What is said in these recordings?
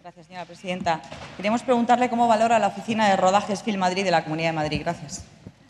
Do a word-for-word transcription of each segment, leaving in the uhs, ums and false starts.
Gracias, señora presidenta. Queríamos preguntarle cómo valora la oficina de rodajes Filmadrid de la Comunidad de Madrid. Gracias.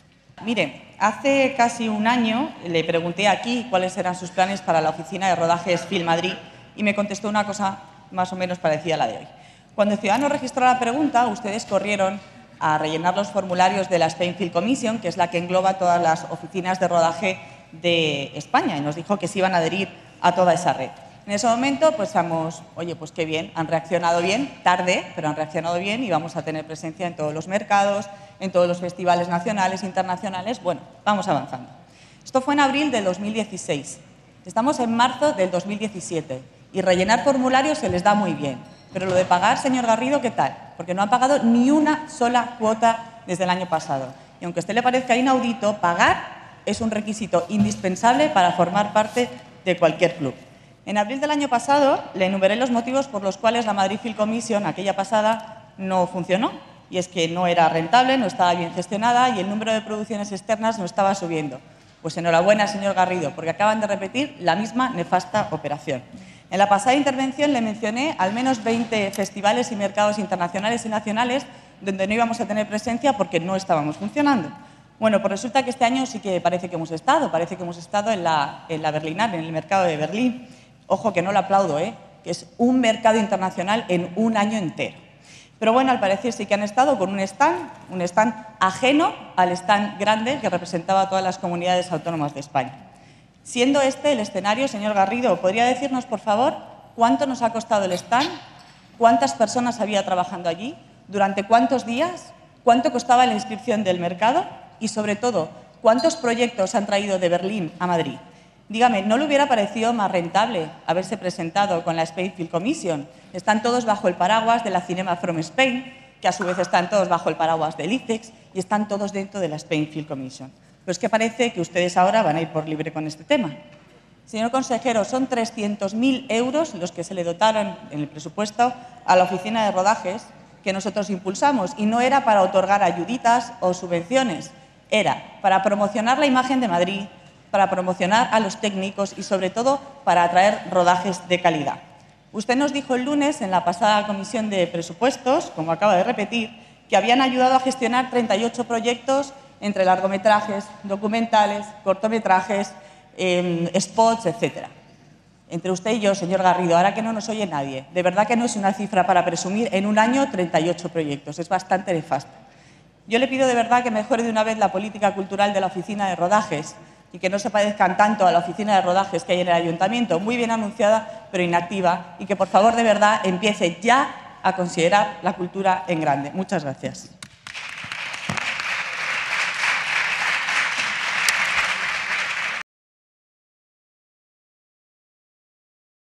Mire, hace casi un año le pregunté aquí cuáles eran sus planes para la oficina de rodajes Filmadrid y me contestó una cosa más o menos parecida a la de hoy. Cuando Ciudadanos registró la pregunta, ustedes corrieron a rellenar los formularios de la Spain Film Commission, que es la que engloba todas las oficinas de rodaje de España, y nos dijo que se iban a adherir a toda esa red. En ese momento, pues pensamos, oye, pues qué bien, han reaccionado bien, tarde, pero han reaccionado bien y vamos a tener presencia en todos los mercados, en todos los festivales nacionales, internacionales. Bueno, vamos avanzando. Esto fue en abril del dos mil dieciséis. Estamos en marzo del dos mil diecisiete y rellenar formularios se les da muy bien. Pero lo de pagar, señor Garrido, ¿qué tal? Porque no ha pagado ni una sola cuota desde el año pasado. Y aunque a usted le parezca inaudito, pagar es un requisito indispensable para formar parte de cualquier club. En abril del año pasado le enumeré los motivos por los cuales la Madrid Film Commission, aquella pasada, no funcionó. Y es que no era rentable, no estaba bien gestionada y el número de producciones externas no estaba subiendo. Pues enhorabuena, señor Garrido, porque acaban de repetir la misma nefasta operación. En la pasada intervención le mencioné al menos veinte festivales y mercados internacionales y nacionales donde no íbamos a tener presencia porque no estábamos funcionando. Bueno, pues resulta que este año sí que parece que hemos estado, parece que hemos estado en la, en la Berlinale, en el mercado de Berlín. Ojo, que no lo aplaudo, ¿eh? Que es un mercado internacional en un año entero. Pero bueno, al parecer sí que han estado con un stand, un stand ajeno al stand grande que representaba a todas las comunidades autónomas de España. Siendo este el escenario, señor Garrido, ¿podría decirnos, por favor, cuánto nos ha costado el stand? ¿Cuántas personas había trabajando allí? ¿Durante cuántos días? ¿Cuánto costaba la inscripción del mercado? Y, sobre todo, ¿cuántos proyectos han traído de Berlín a Madrid? Dígame, ¿no le hubiera parecido más rentable haberse presentado con la Spain Film Commission? Están todos bajo el paraguas de la Cinema from Spain, que a su vez están todos bajo el paraguas del I C E X y están todos dentro de la Spain Film Commission. Pero es que parece que ustedes ahora van a ir por libre con este tema. Señor consejero, son trescientos mil euros los que se le dotaron en el presupuesto a la oficina de rodajes que nosotros impulsamos y no era para otorgar ayuditas o subvenciones, era para promocionar la imagen de Madrid, para promocionar a los técnicos y, sobre todo, para atraer rodajes de calidad. Usted nos dijo el lunes, en la pasada comisión de presupuestos, como acaba de repetir, que habían ayudado a gestionar treinta y ocho proyectos entre largometrajes, documentales, cortometrajes, eh, spots, etcétera. Entre usted y yo, señor Garrido, ahora que no nos oye nadie, de verdad que no es una cifra para presumir en un año treinta y ocho proyectos, es bastante nefasta. Yo le pido de verdad que mejore de una vez la política cultural de la oficina de rodajes y que no se parezcan tanto a la oficina de rodajes que hay en el ayuntamiento, muy bien anunciada pero inactiva, y que por favor de verdad empiece ya a considerar la cultura en grande. Muchas gracias.